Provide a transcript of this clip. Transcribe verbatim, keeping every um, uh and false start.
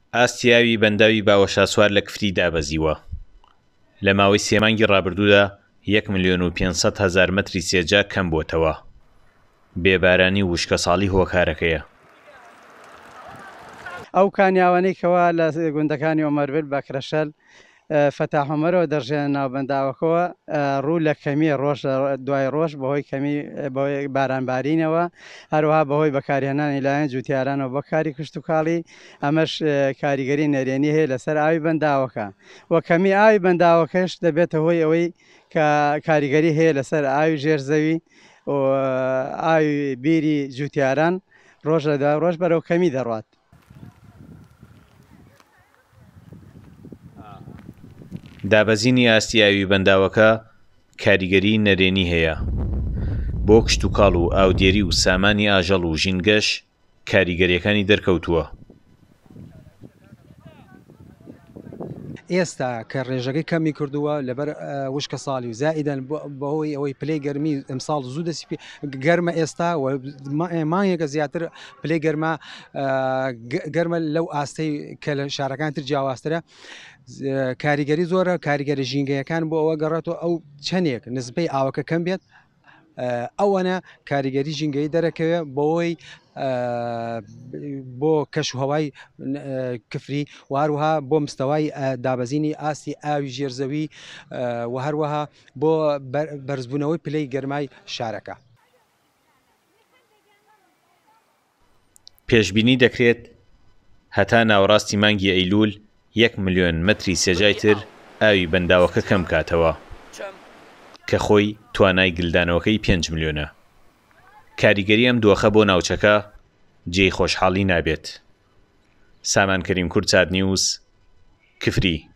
ئاستیاوی بەنداوی باوەشاسوار لە کفری دابەزیوە. لە ماوەی سێ مانگی ڕابردوودا یەک ملیۆن و پێنج سەد هەزار مەتری سێجا کەم بۆتەوە. بێبارانی وشکە ساڵی هۆکارەکەیە. ئەو کانیاوانەی کەوا لە گوندەکانی ئۆمەربل بە کرەشەل فەتاحعومەرەوە دەژێنە ناو بەنداوەکەوە ڕوو لە کەمی ڕۆژ دوای ڕۆژ بەهۆی کەمی بەهۆی بارانبارینەوە، هەروەها بەهۆی بەکارهێنانی لایەن جوتیارانەوە بۆ کاری کشت و کاڵی، ئەمەش کاریگەری نەرێنی هەیە لەسەر ئاوی بەنداوەکە. وە کەمی ئاوی بەنداوەکەش دەبێتە هۆی ئەوەی کە کاریگەری هەیە لەسەر ئاوی ژێرزەوی و ئاوی بیری جوتیاران ڕۆژ لە دوای ڕۆژ بەرەو کەمی دەڕوات. دابەزینی ئاستیاوی بەنداوەکە کاریگەری نەرێنی هەیە. بۆ کشت و کاڵ و ئاودێری و سامانی ئاژەڵ و ژینگەش کاریگەریەکانی دەرکەوتووە. ئێستا کە ڕێژەکەی کەمی کردووە لەبەر وشکە ساڵی و زائیدەن بەهۆی ئەوەی پلەی گەرمی ئەمساڵ زوو دەستی گەرمە ئێستا مانگێکە زیاتر پلەی گەرمە گەرمە لەو ئاستەی کە لە شارەکان تر جیاوازترە. کاریگەری زۆرە، کاریگەری ژینگەیەکان بۆ ئەوە گەڕێتەوە ئەو چەندێک نسبەی ئاوەکە کەم بێت، ئەوەنە کاریگەری ژینگەی دەرەکەوێت بەوەی بۆ کەش و هەوای کفری و هەروەها بۆ مستەوای دابەزینی ئاستی ئاوی ژێرزەوی و هەروەها بۆ بەرزبوونەوەی پلەی گەرمای شارەکە. پێشبینی دەکرێت هەتا ناوەڕاستی مانگی ئەیلول یەک ملیۆن مەتری سێجای تر ئاوی بەنداوەکە کەم کاتەوە کە خۆی توانای گلدانەوەکەی پێنج ملیۆنە. کاریگەری ئەم دۆخە بۆ ناوچەکە جێی خۆشحاڵی نابێت. سامان کەریم کورد چاد نیوز، کفری.